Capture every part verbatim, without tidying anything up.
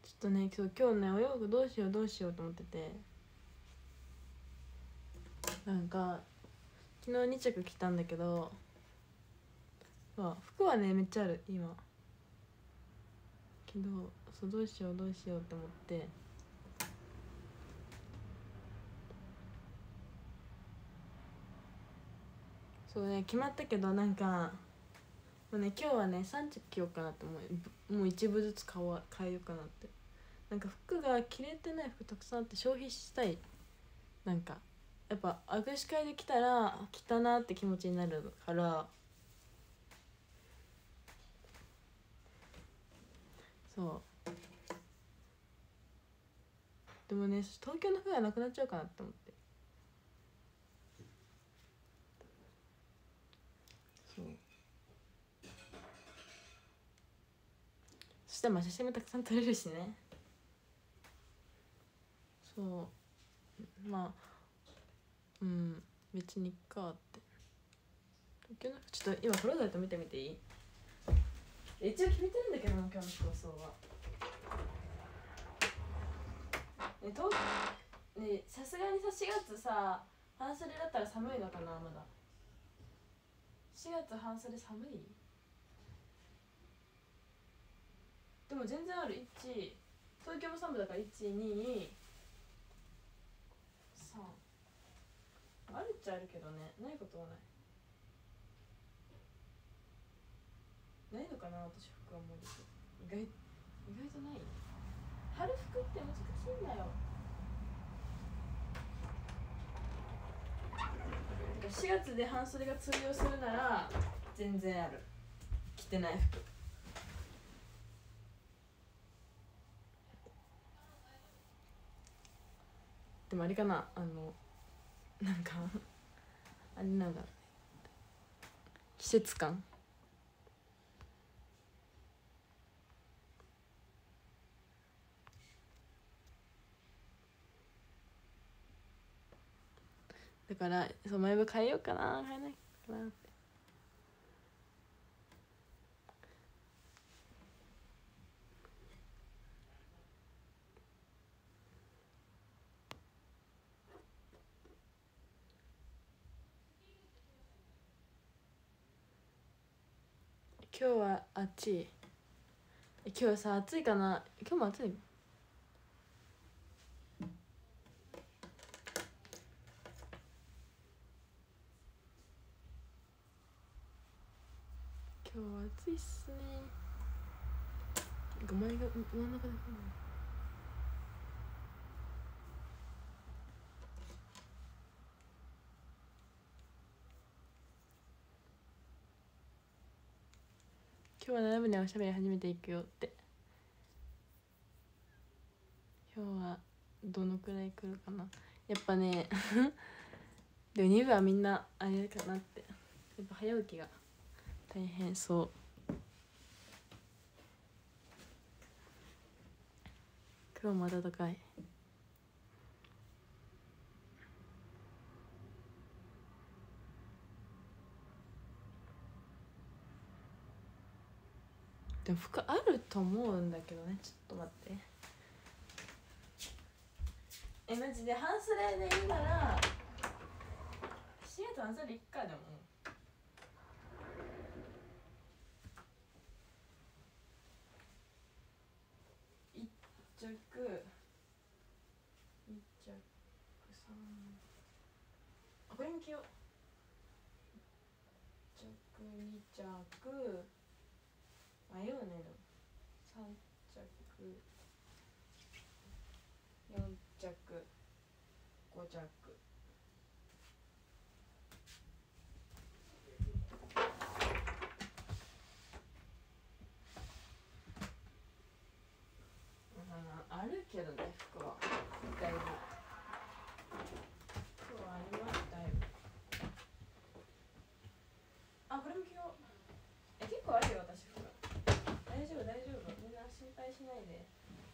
ちょっとね今日今日ねお洋服どうしようどうしようと思ってて、なんか昨日に着着たんだけど、まあ服はねめっちゃある今けど、そうどうしようどうしようと思って、そうね決まったけど、なんかもうね今日はねさん着着ようかなって思う。もう一部ずつ買おう買えようかなって。なんか服が着れてない服たくさんあって消費したい。なんかやっぱ握手会で着たら着たなって気持ちになるから、そうでもね東京の服がなくなっちゃうかなって思って、そうそしたらまあ写真もたくさん撮れるしね。そうまあうん別にいっかって。東京の服ちょっと今フローザイト見てみていい？一応決めてるんだけどな今日の服装は。ねとねさすがにさしがつさ半袖だったら寒いのかな。まだしがつ半袖寒い？でも全然ある。いち東京もさんぶだからいちにさんあるっちゃあるけどね、ないことはない。ないのかな私服あんまり。意外意外とない。春服って難しいんだよ。しがつで半袖が通用するなら全然ある。着てない服でもあれかな、あのなんかあれなんだろうね、季節感。だからそう前部変えようかな変えないかなって。今日は暑い。今日はさ暑いかな。今日も暑い。今日は暑いっすね。お前が真ん中で。今日は並ぶねおしゃべり始めていくよって。今日はどのくらい来るかな。やっぱねでもに部はみんなあれかなって。やっぱ早起きが大変そう。今日も暖かい。でも服あると思うんだけどね。ちょっと待って。えマジで半袖でいいならしがつ半袖いっか。でもいっ着に着さんあこれも着よう。いっ着に着迷うね。さん着よん着ご着あるけどね服はだいぶ。服はありますだいぶ。あこれも着よう。え結構あるよ私服。大丈夫大丈夫みんな心配しないで。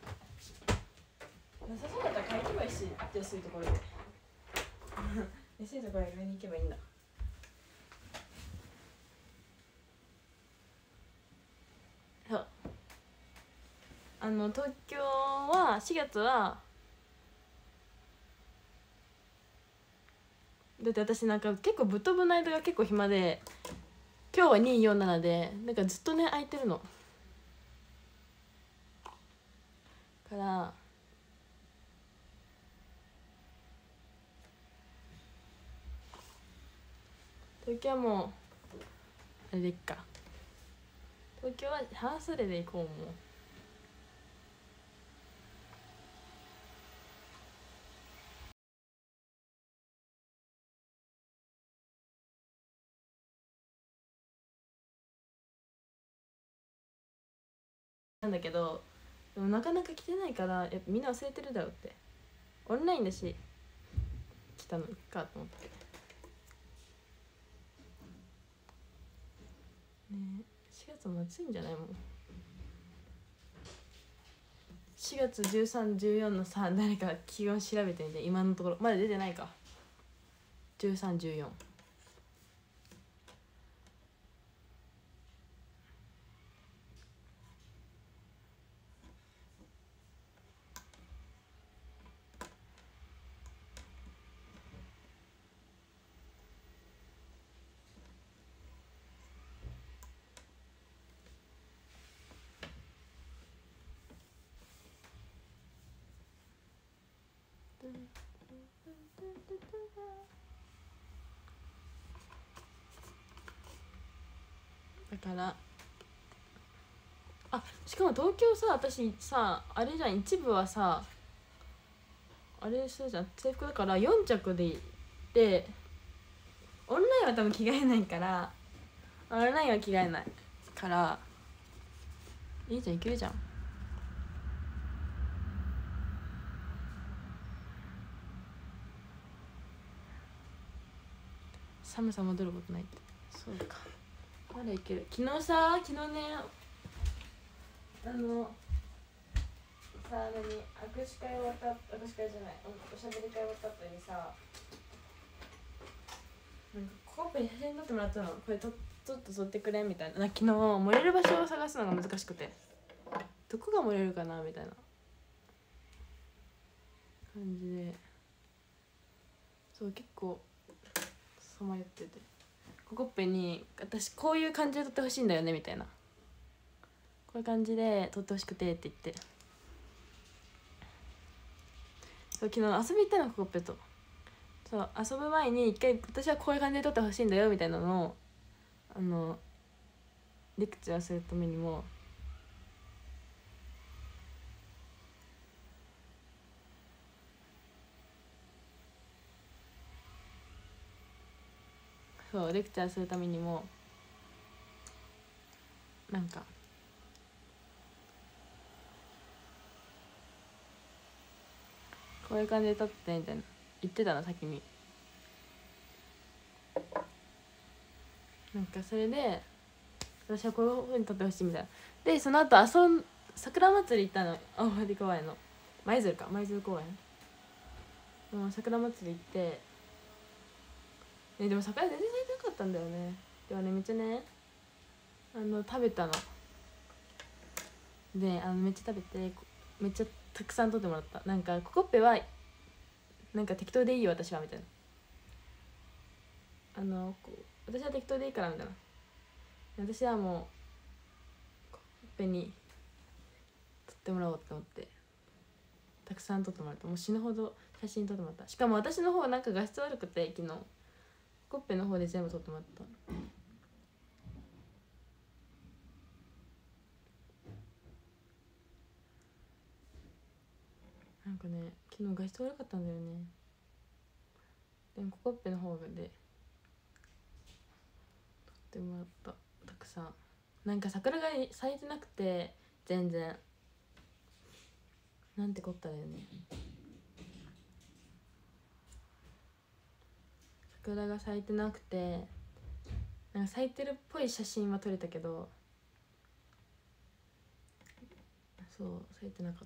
なさそうだったら買いに行けばいいし安いところで安いところで買いに行けばいいんだ。そうああの東京はしがつはだって私なんか結構ぶっ飛ぶの間が結構暇で、今日はによんななでなんかずっとね空いてるのから東京はもうあれでいっか。東京は半袖で行こうもう。なんだけどでもなかなか来てないからやっぱみんな忘れてるだろうって、オンラインだし来たのいっかと思ってね。しがつも暑いんじゃないもん。しがつじゅうさん、じゅうよんのさ、誰か気温調べてみて。今のところまだ出てないか。じゅうさん、じゅうよんだからあ、しかも東京さ、私さあれじゃん、一部はさあれするじゃん、制服だからよん着で行ってオンラインは多分着替えないから、オンラインは着替えないからいいじゃん、いけるじゃん。寒さ戻ることないって。そうか、まだいける。昨日さ昨日ねあのさあ、何握手会終わった握手会じゃないおおしゃべり会終わった後にさ、なんかコッペに写真撮ってもらったの。これとちょっと撮ってくれみたいな。昨日盛れる場所を探すのが難しくて、どこが盛れるかなみたいな感じで、そう結構さまよってて、コッペに私こういう感じで撮ってほしいんだよねみたいな、こういう感じで撮ってほしくてって言って、そう昨日遊び行ったのコッペと。そう遊ぶ前に一回私はこういう感じで撮ってほしいんだよみたいなのをあのレクチャーするためにもそうレクチャーするためにもなんかこういう感じで撮ってみたいな言ってたの先に。なんかそれで私はこういうふうに撮ってほしいみたいな。でその後遊ん桜祭り行ったの、青森公園の舞鶴か舞鶴公園の桜祭り行って、ね、でも桜全然咲いてなかったんだよね。でもねめっちゃねあの食べたので、あのめっちゃ食べてめっちゃたくさん撮ってもらった。なんかココッペはなんか適当でいいよ私はみたいな、あの私は適当でいいからみたいな、私はもうコッペに撮ってもらおうって思ってたくさん撮ってもらった。もう死ぬほど写真撮ってもらった。しかも私の方はなんか画質悪くて昨日コッペの方で全部撮ってもらった。なんかね昨日画質悪かったんだよね。でもコッペの方で撮ってもらった、たくさん。なんか桜が咲いてなくて全然なんてこっただよね。桜が咲いてなくてなんか咲いてるっぽい写真は撮れたけど、そう咲いてなかった。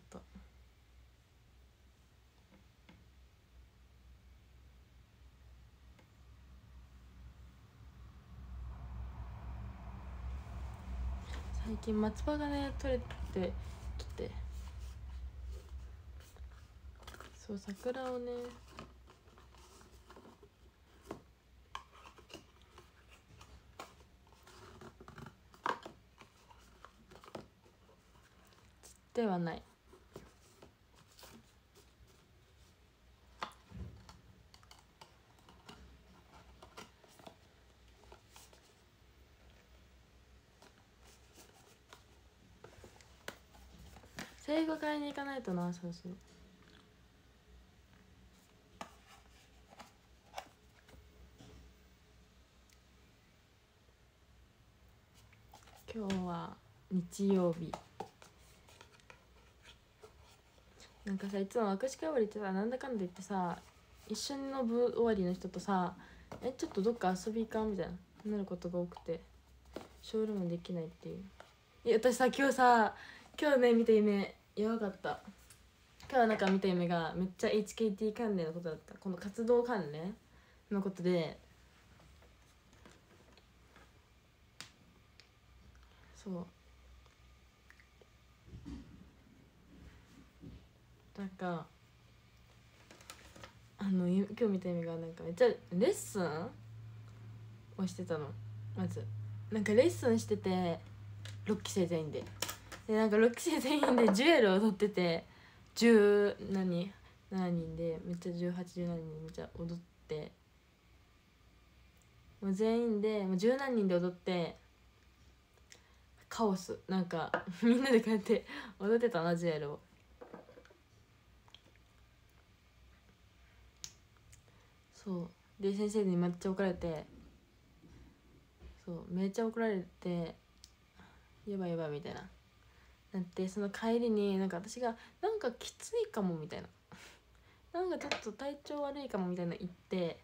最近松葉がね取れてきてそう桜をねではない。生後買いに行かないとな。そうそう今日は日曜日。なんかさいつも握手会終わりってさなんだかんだ言ってさ一緒の部終わりの人とさえちょっとどっか遊び行かんみたいななることが多くてショールームできないっていう。いや私さ今日さ今日ね見た夢やばかった。今日なんか見た夢がめっちゃ エイチケーティー 関連のことだった。この活動関連のことでそうなんかあの今日見た夢がなんかめっちゃレッスンをしてたの。まずなんかレッスンしててろっき生全員ででなんかろっき生全員でジュエルを踊っててじゅう何ななにんでめっちゃじゅうはちじゅうななにんめっちゃ踊ってもう全員でもう十何人で踊ってカオスなんかみんなでこうやって踊ってたなジュエルを。そうで先生にめっちゃ怒られてそうめっちゃ怒られてやばいやばいみたいななってその帰りになんか私がなんかきついかもみたいななんかちょっと体調悪いかもみたいな言って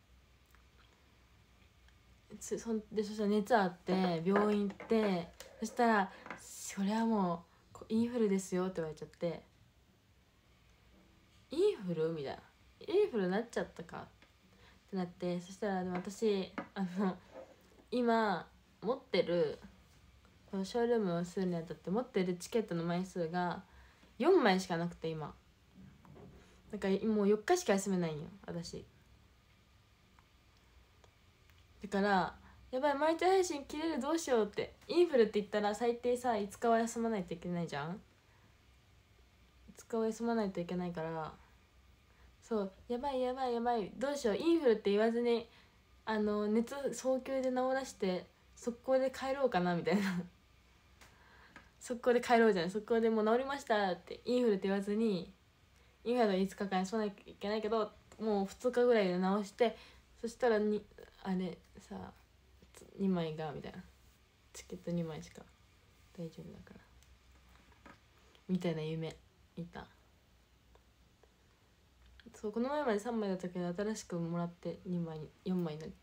そそんでそしたら熱あって病院行ってそしたら「それはもうインフルですよ」って言われちゃって「インフル?」みたいな「インフルなっちゃったか?」ってなってそしたらでも私あの今持ってるこのショールームをするにあたって持ってるチケットの枚数がよんまいしかなくて今だからもうよっかしか休めないんよ私だからやばい毎日配信切れるどうしようってインフルって言ったら最低さいつかは休まないといけないじゃんいつかは休まないといけないからそうやばいやばいやばいどうしようインフルって言わずにあの熱早急で治らして速攻で帰ろうかなみたいな速攻で帰ろうじゃない速攻でもう治りましたってインフルって言わずにインフルはいつかかん休まなきゃいけないけどもうふつかぐらいで治してそしたらにあれさにまいがみたいなチケットにまいしか大丈夫だからみたいな夢見た。そうこの前までさんまいだったけど新しくもらってにまいよんまいになった。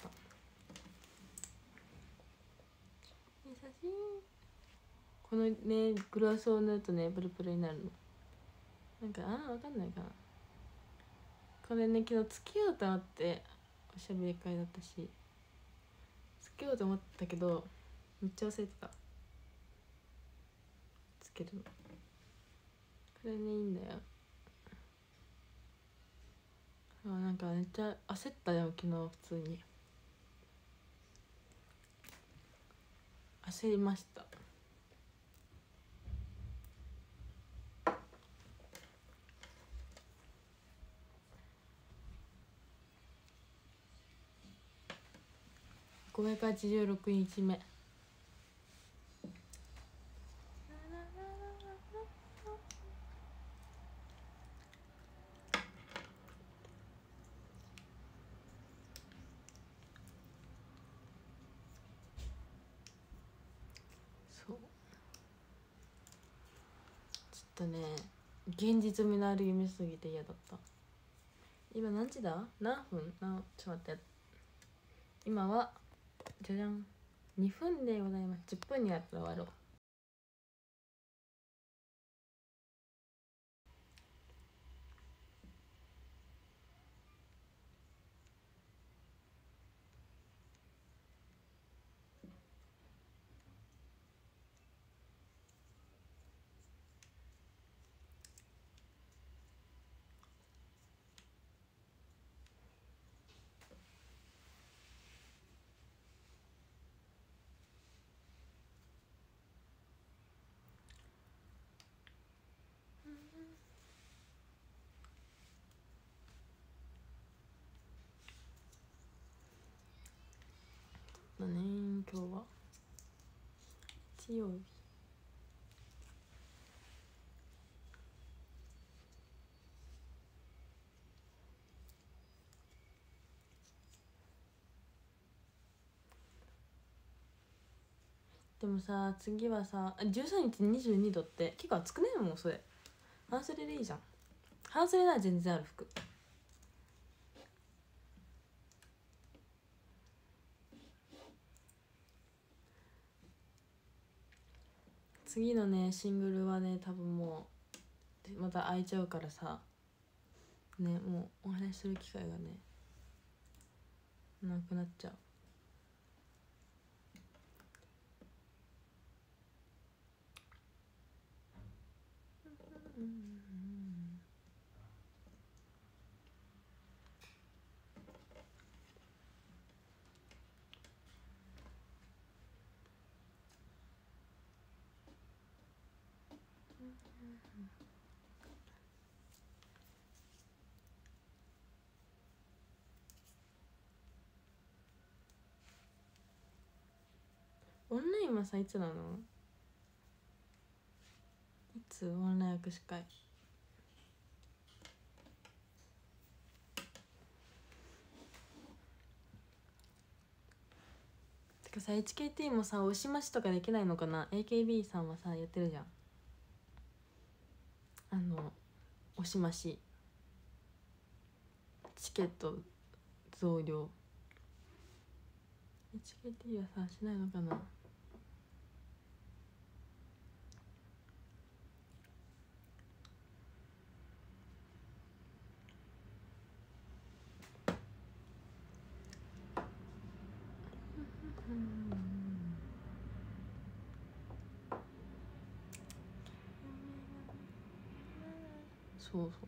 優しい。このねグラスを塗るとねプルプルになるのなんかああ分かんないかな。これね昨日つけようと思っておしゃべり会だったしつけようと思ったけどめっちゃ忘れてたつけるの。これねいいんだよ。あなんかめっちゃ焦ったよ昨日普通に焦りました。ごひゃくはちじゅうろくにちめそうちょっとね現実味のある夢すぎて嫌だった。今何時だ何分なちょっと待って今はじゃじゃんにふんでございます。じゅっぷんになったら終わろう。 ったね今日は日曜日。でもさ次はさじゅうさんにちにじゅうにどって結構暑くねえもんそれ。半袖でいいじゃん。半袖なら全然ある服。次のねシングルはね多分もうまた開いちゃうからさね、もうお話しする機会がねなくなっちゃう。オンラインはさいつなの？いつオンライン握手会？てかさ エイチケーティー もさ押し増しとかできないのかな。 エーケービー さんはさやってるじゃん、あの押し増しチケット増量。 エイチケーティー はさしないのかな。そうそう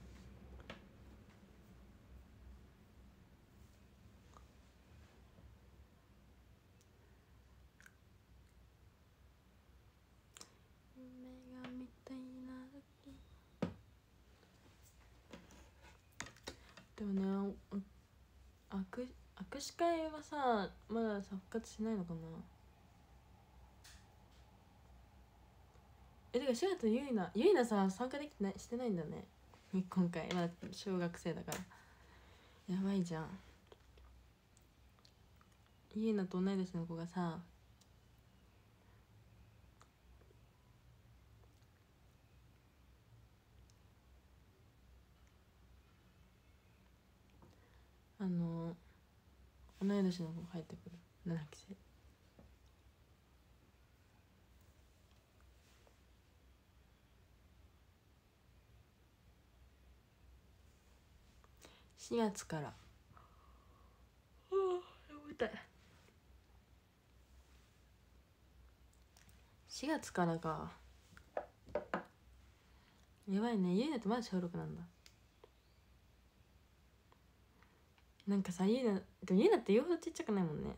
夢が見たいな時。でもね握握手会はさまださ復活しないのかな。え、てかしがつゆいなゆいなさ参加できてないしてないんだね今回。まだ小学生だからやばいじゃん。ゆいなと同い年の子がさあの同い年の子が入ってくるななきせい。しがつから。あーやばいたい。しがつからか。やばいね。ゆいなってまだ小ろくなんだ。なんかさゆいなでもゆいなって言うほどちっちゃくないもんね。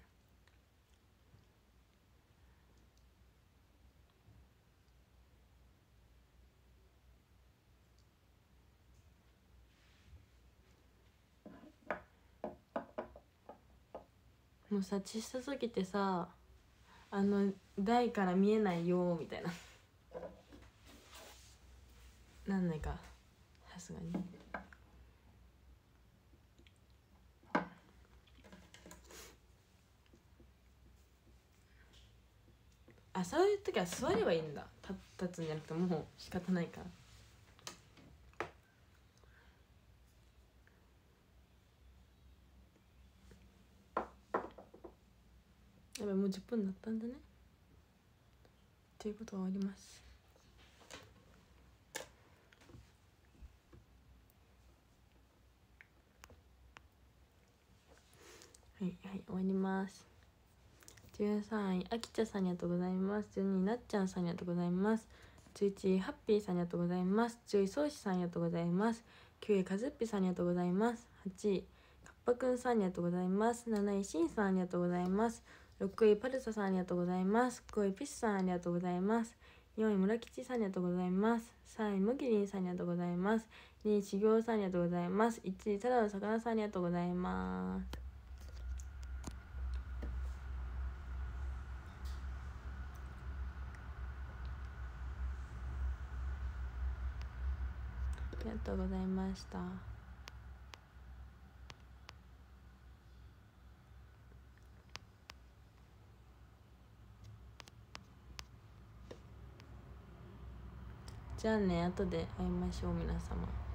もうさ小さすぎてさあの台から見えないよみたいななんないかさすがに。あ、そういう時は座ればいいんだ。立つんじゃなくてもう仕方ないから。やばいもうじゅっぷんだったんだね。ということは終わります。はいはい終わります。じゅうさんいあきちゃさんありがとうございます。じゅうにいなっちゃんさんありがとうございます。じゅういちいハッピーさんありがとうございます。じゅういそうしさんありがとうございます。きゅういかずっぴさんありがとうございます。はちいかっぱくんさんありがとうございます。なないしんさんありがとうございます。ろくいパルサさんありがとうございます。ごいピスさんありがとうございます。よんい村吉さんありがとうございます。さんいむぎりんさんありがとうございます。にいしぎょうさんありがとうございます。いちいただの魚さんありがとうございます。 とうございました。じゃあね、後で会いましょう皆様。